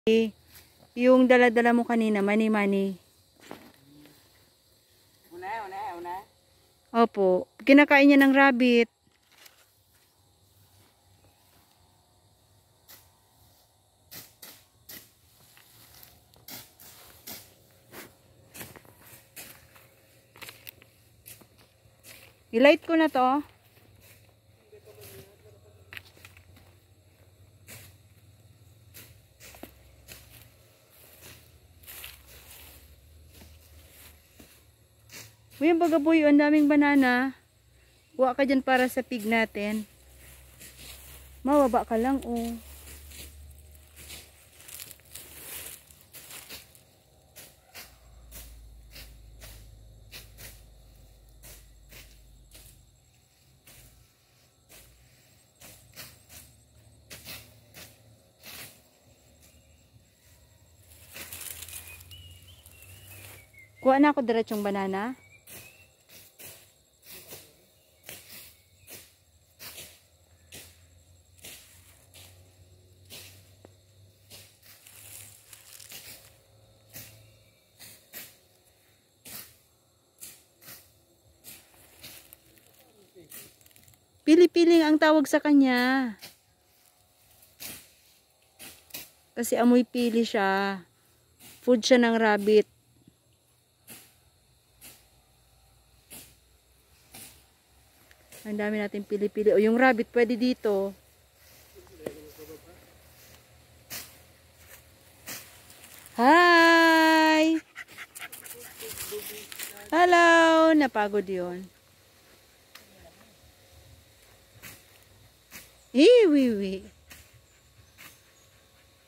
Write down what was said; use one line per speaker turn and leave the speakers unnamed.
Yung dala-dala mo kanina, mani-mani.
Una.
Opo. Kinakain niya ng rabbit. I-light ko na to. Uy, ang bagaboy, ang daming banana. Kuha ka dyan para sa pig natin. Mawaba ka lang, oh. Kuha na ako diretsong banana. Pili-piling ang tawag sa kanya. Kasi amoy pili siya. Food siya ng rabbit. Ang dami natin pili-pili. O yung rabbit pwede dito. Hi! Hello! Napagod yun. Iwiwi.